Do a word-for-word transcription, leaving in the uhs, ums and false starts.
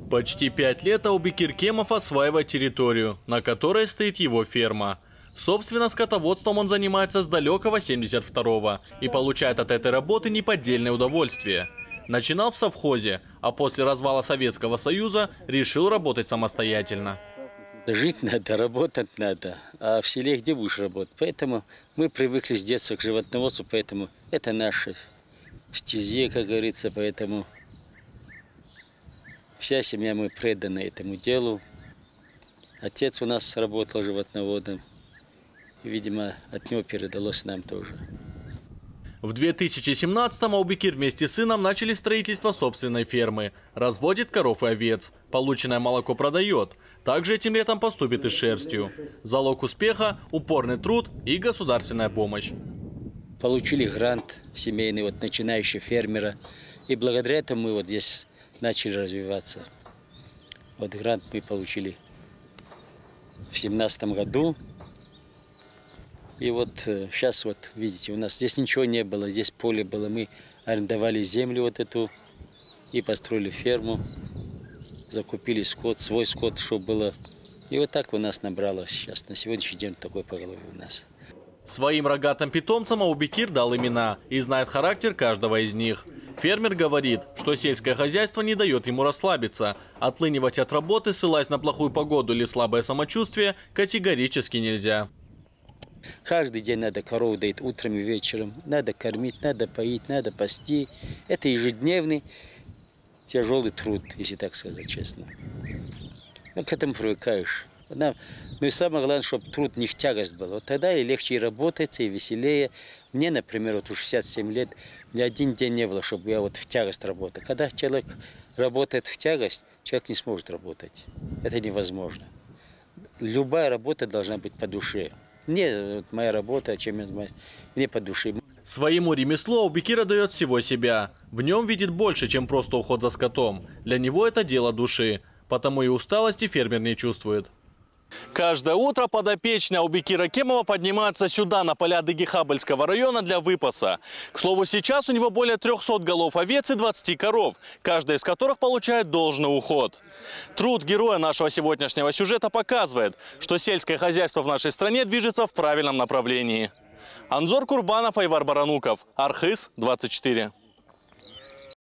Почти пять лет Аубекир Кемов осваивает территорию, на которой стоит его ферма. Собственно, скотоводством он занимается с далекого семьдесят второго и получает от этой работы неподдельное удовольствие. Начинал в совхозе, а после развала Советского Союза решил работать самостоятельно. Жить надо, работать надо, а в селе где будешь работать? Поэтому мы привыкли с детства к животноводству, поэтому это наша стезя, как говорится, поэтому вся семья мы преданы этому делу. Отец у нас работал животноводом, и, видимо, от него передалось нам тоже. В две тысячи семнадцатом Аубекир вместе с сыном начали строительство собственной фермы. Разводит коров и овец. Полученное молоко продает. Также этим летом поступит и с шерстью. Залог успеха – упорный труд и государственная помощь. Получили грант семейный, вот начинающий фермера. И благодаря этому мы вот здесь начали развиваться. Вот грант мы получили в семнадцатом году. И вот сейчас, вот видите, у нас здесь ничего не было, здесь поле было. Мы арендовали землю вот эту и построили ферму. Закупили скот, свой скот, чтобы было. И вот так у нас набралось сейчас. На сегодняшний день такой поголовье у нас. Своим рогатым питомцам Аубекир дал имена и знает характер каждого из них. Фермер говорит, что сельское хозяйство не дает ему расслабиться. Отлынивать от работы, ссылаясь на плохую погоду или слабое самочувствие, категорически нельзя. Каждый день надо корову доить утром и вечером. Надо кормить, надо поить, надо пасти. Это ежедневный тяжелый труд, если так сказать честно. Но к этому привыкаешь. Ну и самое главное, чтобы труд не в тягость был. Вот тогда и легче и работается, и веселее. Мне, например, вот уже шестьдесят семь лет, ни один день не было, чтобы я вот в тягость работал. Когда человек работает в тягость, человек не сможет работать. Это невозможно. Любая работа должна быть по душе. Мне вот моя работа, чем я занимаюсь, мне по душе. Своему ремеслу Аубекир дает всего себя. В нем видит больше, чем просто уход за скотом. Для него это дело души. Потому и усталости фермер не чувствует. Каждое утро подопечные Аубекира Кемова поднимаются сюда, на поля Дыгихабельского района, для выпаса. К слову, сейчас у него более трёхсот голов овец и двадцати коров, каждая из которых получает должный уход. Труд героя нашего сегодняшнего сюжета показывает, что сельское хозяйство в нашей стране движется в правильном направлении. Анзор Курбанов, Айвар Барануков, Архыз, двадцать четыре.